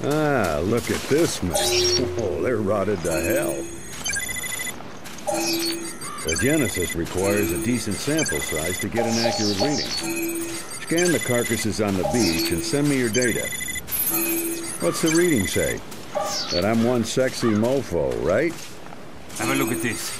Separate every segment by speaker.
Speaker 1: Ah, look at this mess. Oh, they're rotted to hell. The Genesis requires a decent sample size to get an accurate reading. Scan the carcasses on the beach and send me your data. What's the reading say? That I'm one sexy mofo, right?
Speaker 2: Have a look at this.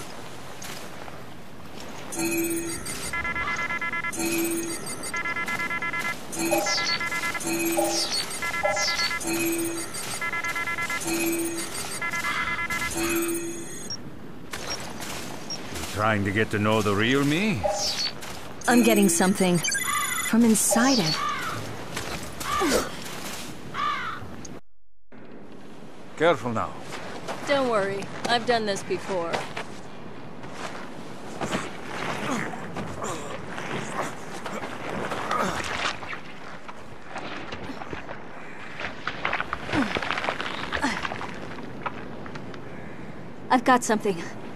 Speaker 2: Trying to get to know the real me?
Speaker 3: I'm getting something from inside it.
Speaker 2: Careful now.
Speaker 4: Don't worry, I've done this before. I've got something.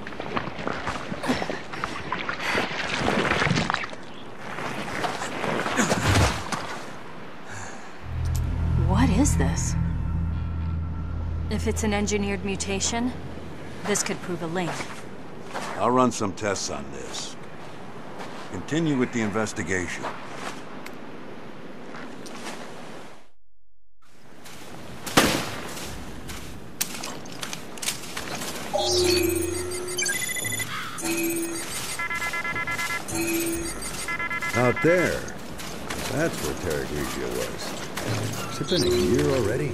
Speaker 4: What is this? If it's an engineered mutation, this could prove a link.
Speaker 5: I'll run some tests on this. Continue with the investigation.
Speaker 1: Out there. That's where Terra Grigia was. Has it been a year already?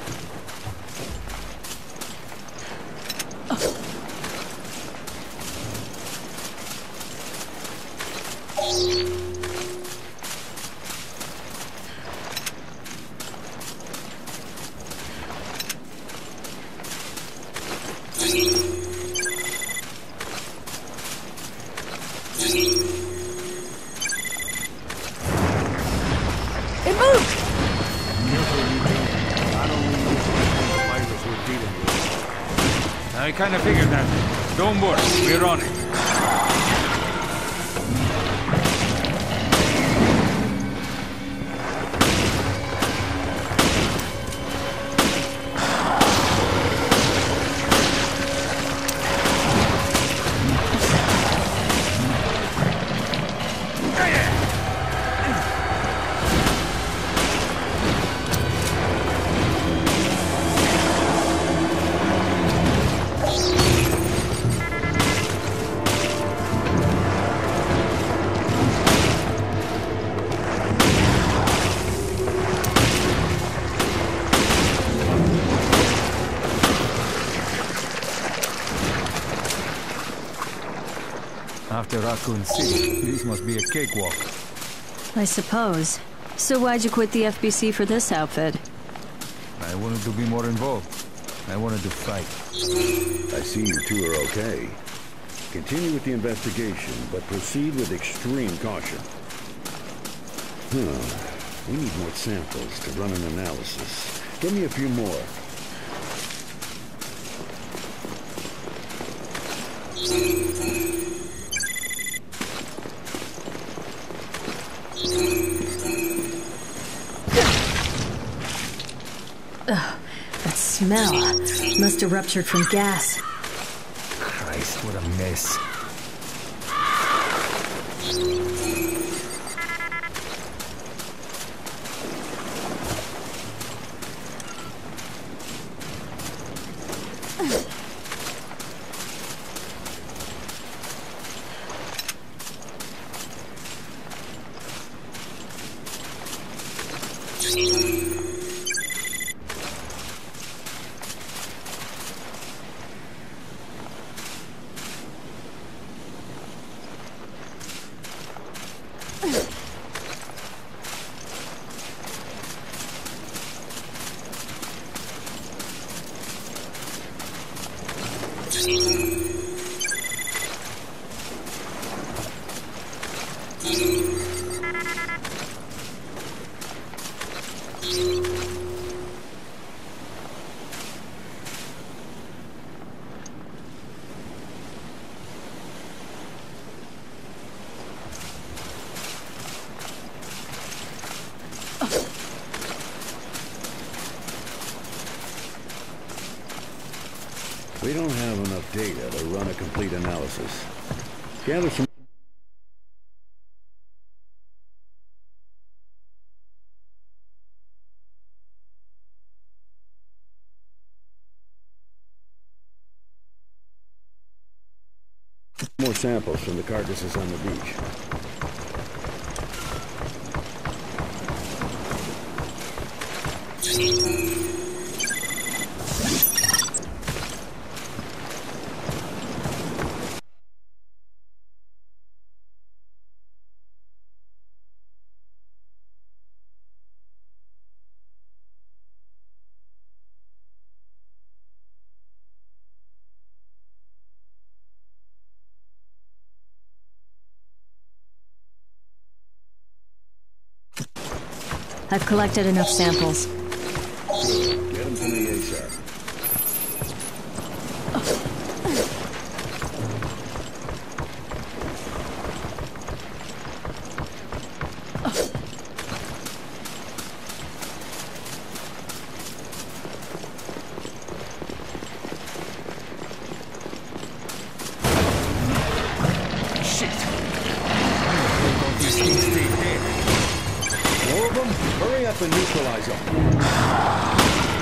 Speaker 2: I kind of figured that. Don't worry, we're on it. After Raccoon City, this must be a cakewalk.
Speaker 3: I suppose. So why'd you quit the FBC for this outfit?
Speaker 2: I wanted to be more involved. I wanted to fight.
Speaker 1: I see you two are okay. Continue with the investigation, but proceed with extreme caution. We need more samples to run an analysis. Give me a few more.
Speaker 3: Ugh, that smell must have ruptured from gas.
Speaker 2: Christ, what a mess.
Speaker 1: We don't have enough data to run a complete analysis. Gather some more samples from the carcasses on the beach.
Speaker 3: I've collected enough samples.
Speaker 1: Get them to me ASAP.
Speaker 2: Shit! Don't these things stay dead?
Speaker 1: More of them? Hurry up and neutralize them.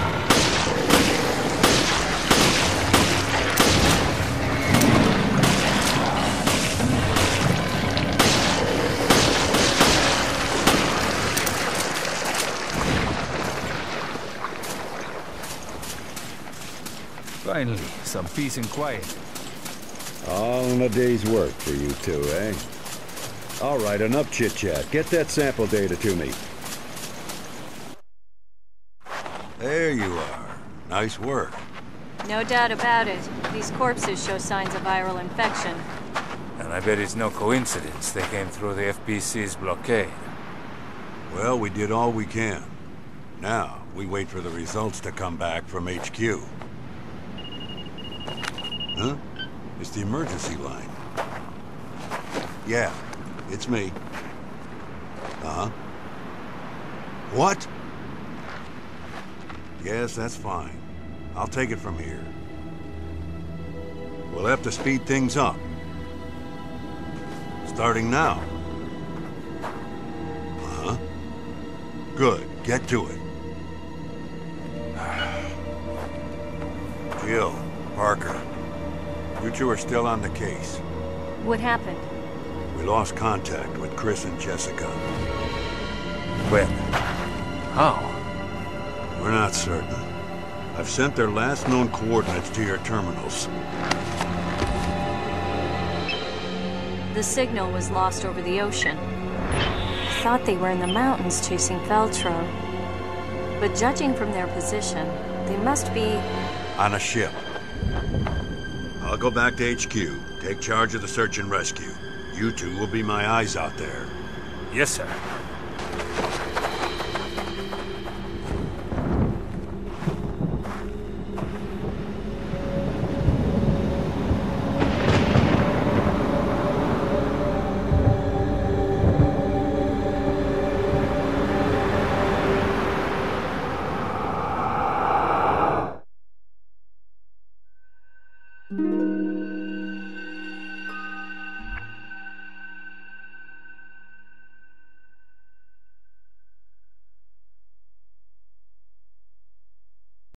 Speaker 2: Finally, some peace and quiet.
Speaker 1: All in a day's work for you two, eh? All right, enough chit-chat. Get that sample data to me.
Speaker 5: There you are. Nice work.
Speaker 4: No doubt about it. These corpses show signs of viral infection.
Speaker 2: And I bet it's no coincidence they came through the FBC's blockade.
Speaker 5: Well, we did all we can. Now, we wait for the results to come back from HQ. Huh? It's the emergency line. Yeah, it's me. Uh-huh. What? Yes, that's fine. I'll take it from here. We'll have to speed things up. Starting now. Uh-huh. Good. Get to it. Jill, Parker, you two are still on the case.
Speaker 4: What happened?
Speaker 5: We lost contact with Chris and Jessica.
Speaker 2: When? How?
Speaker 5: We're not certain. I've sent their last known coordinates to your terminals.
Speaker 4: The signal was lost over the ocean. I thought they were in the mountains chasing Veltro. But judging from their position, they must be...
Speaker 5: On a ship. I'll go back to HQ, take charge of the search and rescue. You two will be my eyes out there.
Speaker 2: Yes, sir.